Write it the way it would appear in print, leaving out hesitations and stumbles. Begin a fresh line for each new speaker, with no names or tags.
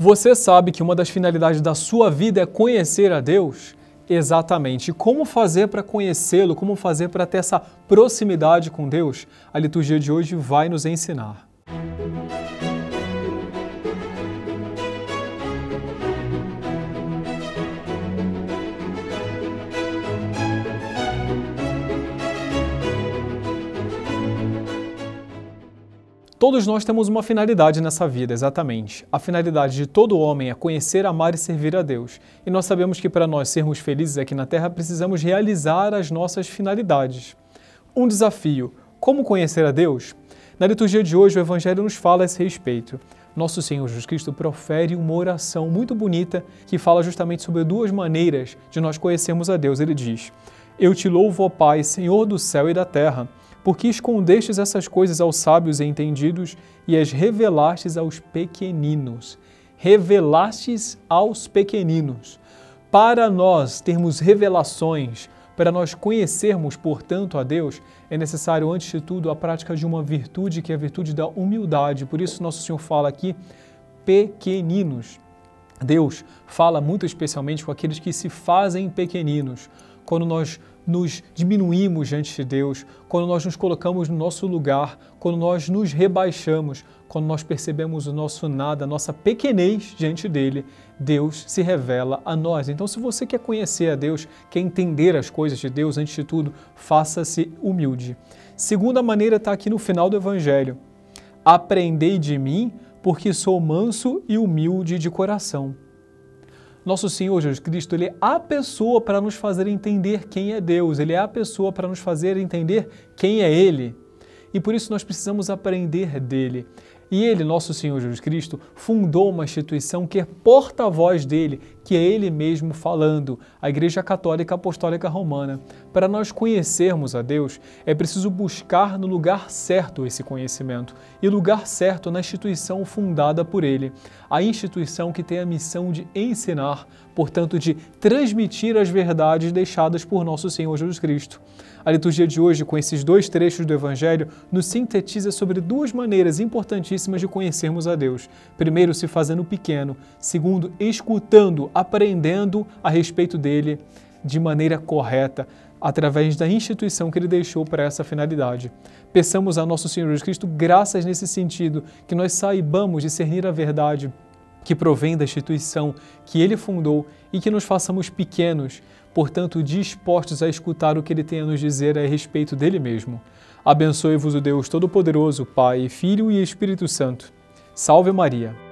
Você sabe que uma das finalidades da sua vida é conhecer a Deus? Exatamente. E como fazer para conhecê-lo? Como fazer para ter essa proximidade com Deus? A liturgia de hoje vai nos ensinar. Todos nós temos uma finalidade nessa vida, exatamente. A finalidade de todo homem é conhecer, amar e servir a Deus. E nós sabemos que para nós sermos felizes aqui na Terra, precisamos realizar as nossas finalidades. Um desafio: como conhecer a Deus? Na liturgia de hoje, o Evangelho nos fala a esse respeito. Nosso Senhor Jesus Cristo profere uma oração muito bonita que fala justamente sobre duas maneiras de nós conhecermos a Deus. Ele diz: Eu te louvo, ó Pai, Senhor do céu e da terra, porque escondestes essas coisas aos sábios e entendidos e as revelastes aos pequeninos. Revelastes aos pequeninos. Para nós termos revelações, para nós conhecermos, portanto, a Deus, é necessário, antes de tudo, a prática de uma virtude, que é a virtude da humildade. Por isso, Nosso Senhor fala aqui, pequeninos. Deus fala muito especialmente com aqueles que se fazem pequeninos. Quando nós nos diminuímos diante de Deus, quando nós nos colocamos no nosso lugar, quando nós nos rebaixamos, quando nós percebemos o nosso nada, a nossa pequenez diante dele, Deus se revela a nós. Então, se você quer conhecer a Deus, quer entender as coisas de Deus, antes de tudo, faça-se humilde. Segunda maneira está aqui no final do Evangelho. Aprendei de mim, porque sou manso e humilde de coração. Nosso Senhor Jesus Cristo, Ele é a pessoa para nos fazer entender quem é Deus, Ele é a pessoa para nos fazer entender quem é Ele. E por isso nós precisamos aprender dele. E Ele, nosso Senhor Jesus Cristo, fundou uma instituição que é porta-voz dele, que é Ele mesmo falando, a Igreja Católica Apostólica Romana. Para nós conhecermos a Deus, é preciso buscar no lugar certo esse conhecimento, e lugar certo na instituição fundada por Ele, a instituição que tem a missão de ensinar, portanto de transmitir as verdades deixadas por nosso Senhor Jesus Cristo. A liturgia de hoje, com esses dois trechos do Evangelho, nos sintetiza sobre duas maneiras importantíssimas de conhecermos a Deus. Primeiro, se fazendo pequeno. Segundo, escutando, aprendendo a respeito dele de maneira correta, através da instituição que ele deixou para essa finalidade. Peçamos a nosso Senhor Jesus Cristo graças nesse sentido, que nós saibamos discernir a verdade que provém da instituição que Ele fundou e que nos façamos pequenos, portanto dispostos a escutar o que Ele tem a nos dizer a respeito dele mesmo. Abençoe-vos o Deus Todo-Poderoso, Pai, Filho e Espírito Santo. Salve Maria!